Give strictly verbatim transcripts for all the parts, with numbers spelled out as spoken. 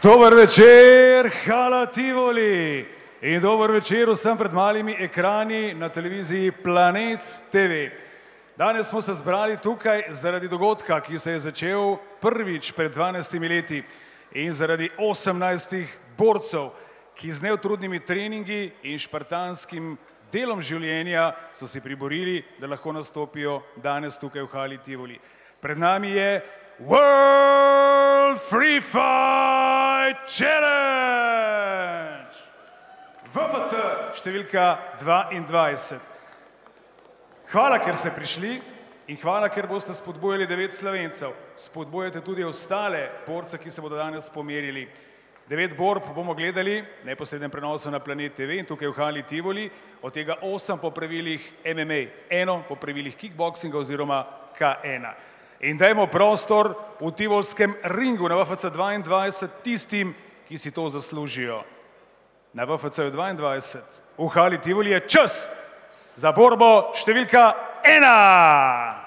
Dober večer, Hala Tivoli in dober večer vsem pred malimi ekrani na televiziji Planet te ve. Danes smo se zbrali tukaj zaradi dogodka, ki se je začel prvič pred dvanajstimi leti in zaradi osemnajstih borcev, ki z neutrudnimi treningi in špartanskim delom življenja so si priborili, da lahko nastopijo danes tukaj v Hali Tivoli. Pred nami je World Free Fight Challenge! V F C številka dvaindvajset. Hvala, ker ste prišli in hvala, ker boste spodbujali devet Slovencev. Spodbujate tudi ostale borce, ki se bodo danes pomerili. Devet borb bomo gledali neposrednem prenosu na Planet te ve in tukaj v Hali Tivoli, od tega osem po pravilih M M A, eno po pravilih kickboxinga oziroma K ena. In dajmo prostor v tivolskem ringu na V F C dvaindvajset tistim, ki si to zaslužijo. Na V F C dvaindvajset v Hali Tivoli je čas za borbo številka ena!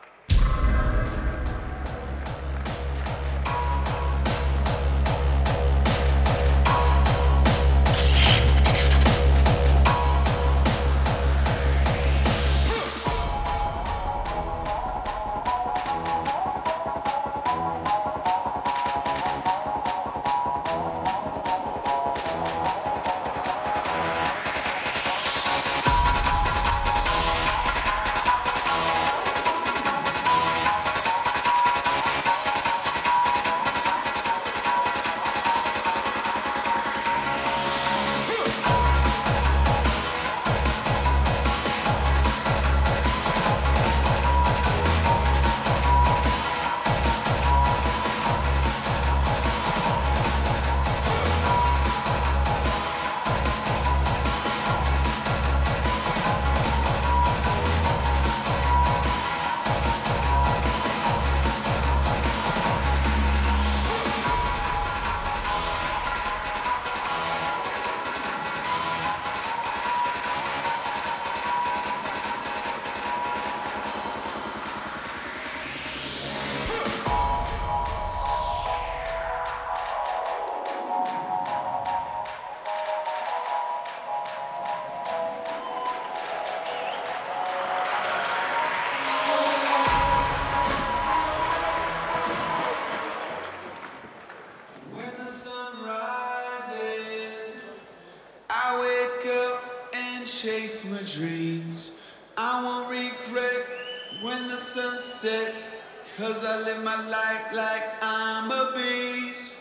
Chase my dreams, I won't regret when the sun sets, cause I live my life like I'm a beast.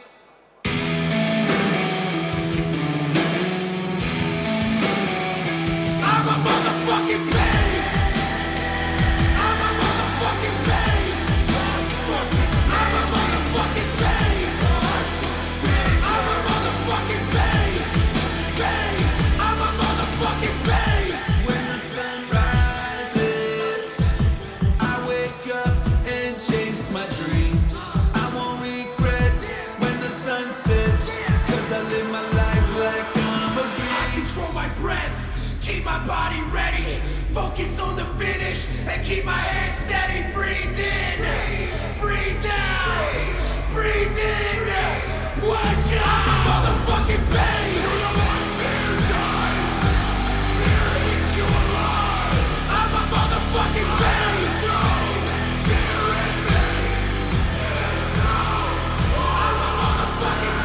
I'm a motherfucking beast. I'm a motherfucking beast. I'm a motherfucking beast. I'm a motherfucking beast. I'm a motherfucking beast. Keep my body ready, focus on the finish, and keep my head steady. Breathe in, breathe out, breathe in. Watch out, I'm a motherfucking beast. I'm a motherfucking beast. I'm a motherfucking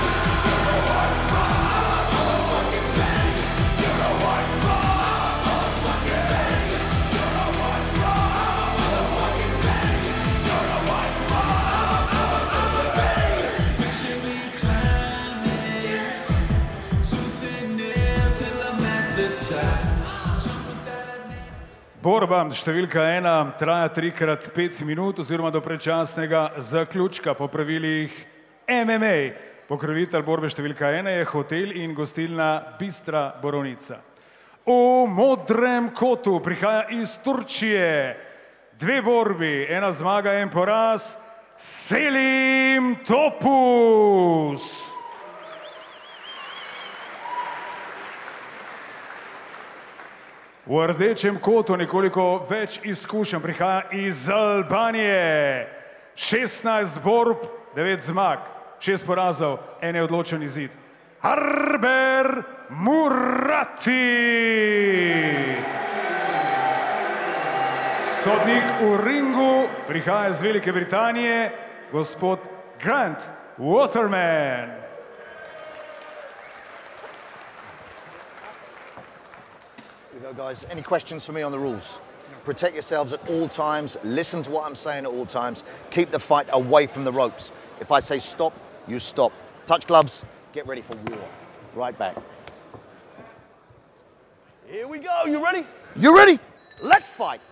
Borba številka ena traja trikrat pet minut oziroma do predčasnega zaključka po pravilih M M A. Pokrovitelj borbe številka ena je hotel in gostilna Bistra Borovnica. V modrem kotu prihaja iz Turčije dve borbi, ena zmaga, en poraz, Selim Topuz. V rdečem kotu nekoliko več izkušenj prihaja iz Albanije. šestnajst borb, devet zmag, šest porazov, en je odločen izid. Arber Murati. Sodnik v ringu prihaja iz Velike Britanije, gospod Grant Waterman. Here we go, guys. Any questions for me on the rules? Protect yourselves at all times. Listen to what I'm saying at all times. Keep the fight away from the ropes. If I say stop, you stop. Touch gloves. Get ready for war. Right back. Here we go. You ready? You ready? Let's fight.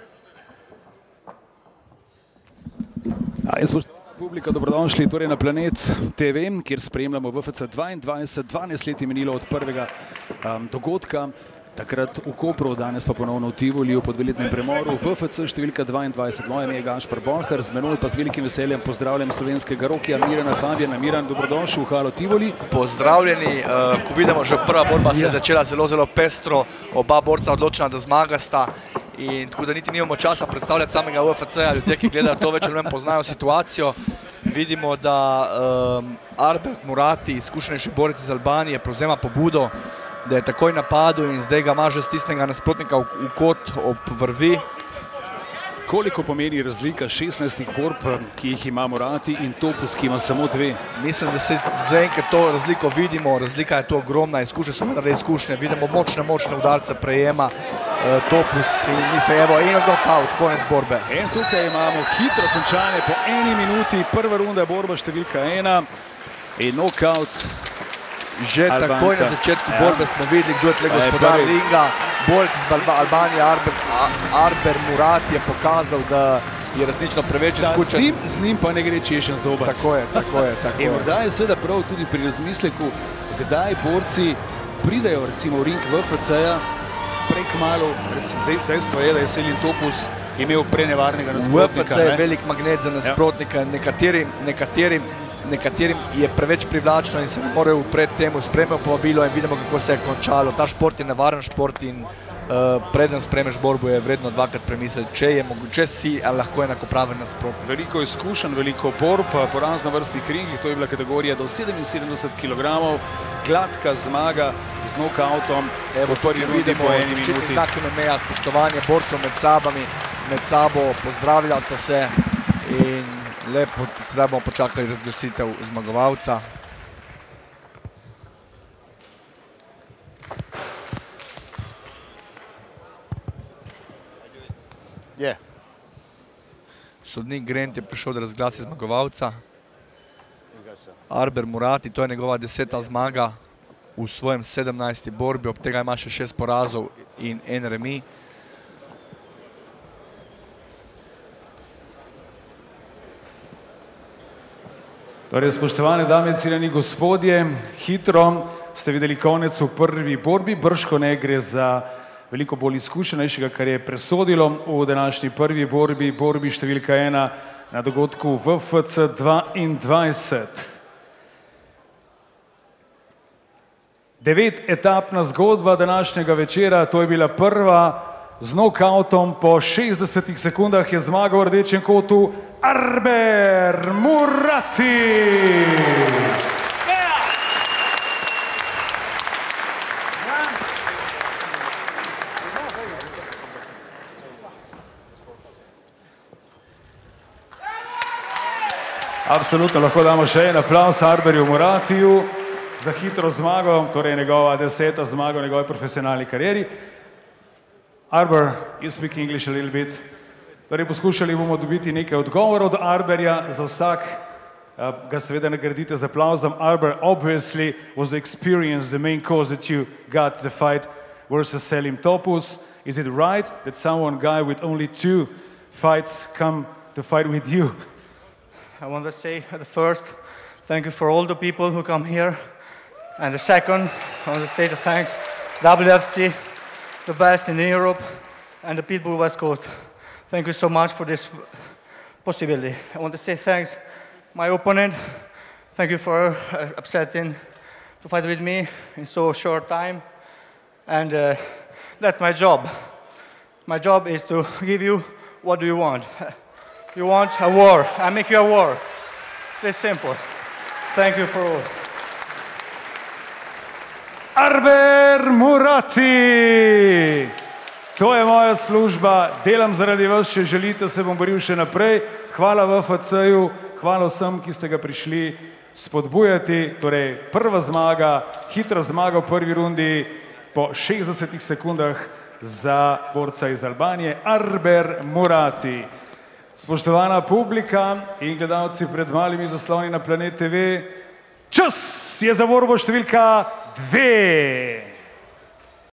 Publika, dobrodošli torej na Planet T V, kjer spremljamo V F C dvaindvajset. dvanajst let je minilo od prvega um, dogodka, takrat v Kopru, danes pa ponovno v Tivoliju po dveletnem premoru. V F C številka dvaindvajset. Moje ime je Gašper Bonhar, z menoj pa z velikim veseljem pozdravljam slovenskega rokija Mirana Fabijana. Miran, dobrodošel v Halo Tivoli. Pozdravljeni, uh, ko vidimo, že prva borba se je začela zelo, zelo pestro, oba borca odločena, da zmagasta. In tako da niti nimamo časa predstavljati samega U F C-a, ljudje, ki gledajo to več ali manj poznajo situacijo. Vidimo, da um, Arber Murati, izkušenejši borec iz Albanije, prevzema pobudo, da je takoj napadel in zdaj ga ima že stisnega nasprotnika v, v kot ob vrvi. Koliko pomeni razlika šestnajstih borb, ki jih ima Murati, in Topus, ki ima samo dve? Mislim, da se zaenkrat to razliko vidimo, razlika je to ogromna, izkušnje so vendar izkušnje, vidimo močne, močne udarce prejema uh, Topus in mislim, evo, eno knockout, konec borbe. In tukaj imamo hitro končanje po eni minuti, prva runda borba številka ena in knockout. Že Albanca. Takoj na začetku ja. borbe smo videli, kdo je tle gospodar ringa. Borec iz Albanije Arber, Arber Murati je pokazal, da je resnično preveč izkušen. Z njim, z njim pa ne gre češen zobac. Tako je, tako je. Tako in morda je seveda prav tudi pri razmisleku, kdaj borci pridejo recimo v ring V F C-ja prek malo, dejstvo je, da je Selin Topus imel prenevarnega nasprotnika. V F C je velik magnet za nasprotnika, ja. nekaterim, nekaterim Nekaterim je preveč privlačno in se ne morejo upreti temu, sprejmejo povabilo in vidimo, kako se je končalo. Ta šport je nevaren šport in uh, preden sprejmeš borbo je vredno dvakrat premisliti, če je mogoče, si ali lahko enakopraven nasprotnik. Veliko izkušenj, veliko borb po raznovrstnih ringih, to je bila kategorija do sedeminsedemdeset kilogramov, gladka zmaga z knockoutom. Evo, tukaj vidimo začetni znak M M A, spoštovanje borcev med sabami, med sabo, pozdravlja sta se in lepo, sedaj bomo počakali razglasitev zmagovalca. Yeah. Sodnik Grant je prišel, da razglasi zmagovalca. Arber Murati, to je njegova deseta zmaga v svojem sedemnajsti borbi, ob tega ima še šest porazov in en remi. Torej, spoštovane dame in cenjeni gospodje, hitro ste videli konec v prvi borbi, brško ne gre za veliko bolj izkušenejšega, kar je presodilo v današnji prvi borbi, borbi številka ena na dogodku V F C dvaindvajset. Devet etapna zgodba današnjega večera, to je bila prva, z knockoutom po šestdesetih sekundah je zmagal v rdečem kotu Arber Murati. Absolutno lahko damo še en aplavz Arberju Muratiju za hitro zmago, torej njegova deseta zmaga v njegovi profesionalni karieri. Arber, you speak English a little bit. Torej, poskušali bomo dobiti nekaj odgovorov od Arberja, za vsak uh, ga seveda nagradite z aplauzom. Arber, obviously was the experience the main cause that you got the fight versus Selim Topus. Is it right that someone guy with only two fights come to fight with you? I want to say at the first, thank you for all the people who come here. And the second, I want to say the thanks, W F C, the best in Europe, and the people of West Coast. Thank you so much for this possibility. I want to say thanks, my opponent. Thank you for uh, accepting to fight with me in so short time. And uh, that's my job. My job is to give you what do you want. You want a war, I make you a war. It's simple. Thank you for all. Arber Murati! To je moja služba, delam zaradi vas, če želite, se bom boril še naprej. Hvala V F C-ju, hvala vsem, ki ste ga prišli spodbujati. Torej, prva zmaga, hitra zmaga v prvi rundi po šestdesetih sekundah za borca iz Albanije, Arber Murati. Spoštovana publika in gledalci pred malimi zasloni na Planet T V, čas je za borbo številka dve.